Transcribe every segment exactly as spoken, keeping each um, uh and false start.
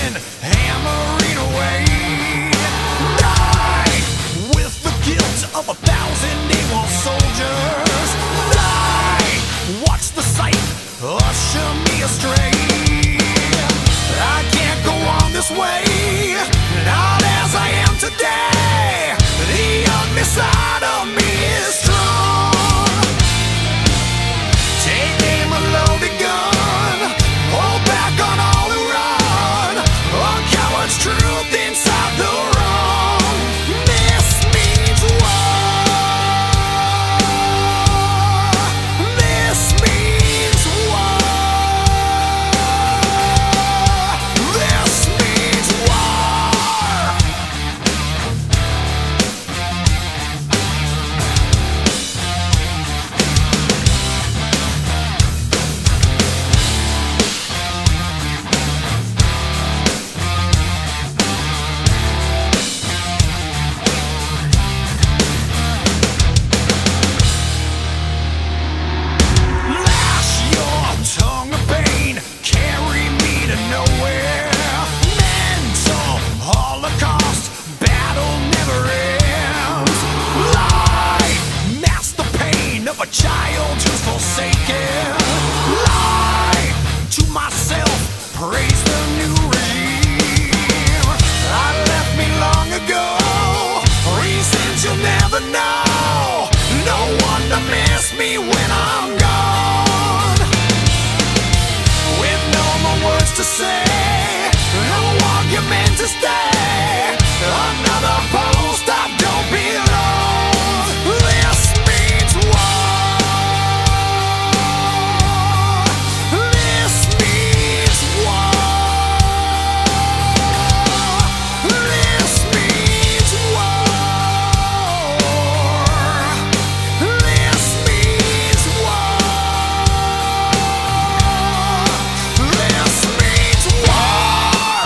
begin hammering away. Die with the guilt of a thousand AWOL soldiers. Die, watch the sight usher me astray. I can't go on this way, not as I am today. The ugly side of me is strong. Take aim a loaded gun, hold back on all who run. A coward's truth inside the wrong. This means war. This means war. This means war. Lash your tongue of pain, carry me to nowhere. Mental holocaust, battle never ends. Lie, mask the pain of a child who's forsaken. Lie to myself, praise the new regime. I left me long ago, reasons you'll never know. No one to miss me when I'm gone. With no more words to say, no argument to stay. Another post I don't belong. This means war. This means war. This means war. This means war. This means war.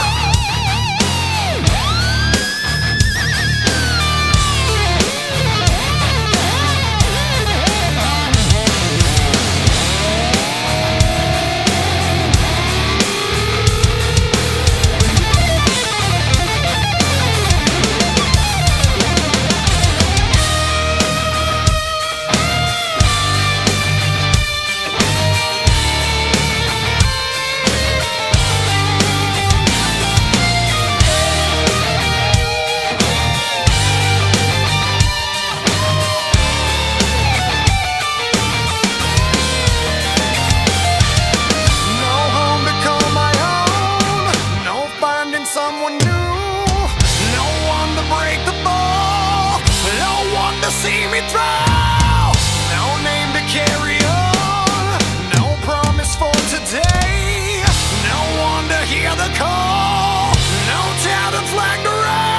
No home to call my own, no finding someone new, no one to break the ball, no one to see me through, no name to carry on, no promise for today, no one to hear the call, no tattered flag to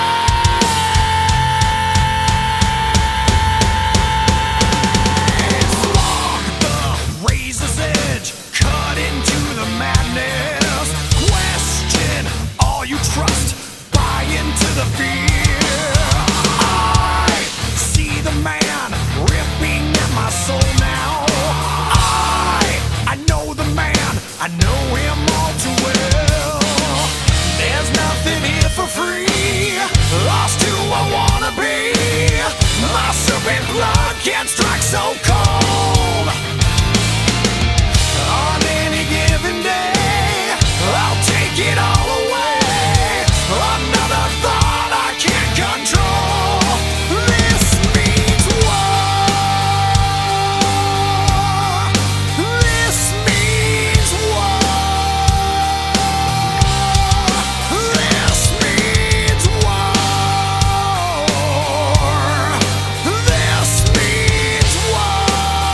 raise. Along the razor's edge, cut into the madness. Question all you trust, buy into the fear. I see the man ripping at my soul now. I, I know the man, I know him all too well. There's nothing here for free, lost who I wanna be. My serpent blood can't strike so cold. On any given day, I'll take it all away. Another thought I can't control. This means war. This means war. This means war. This means war.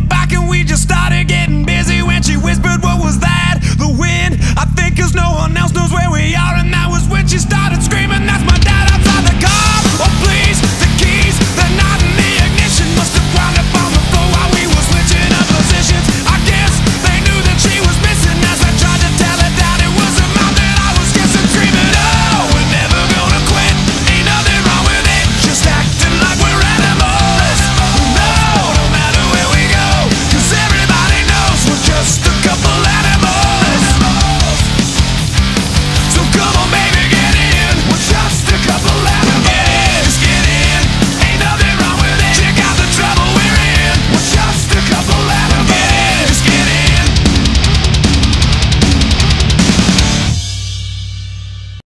back and we just started getting busy when she whispered, what was that? The wind, I think, cause no one else knows where we are. And that was when she started screaming, that's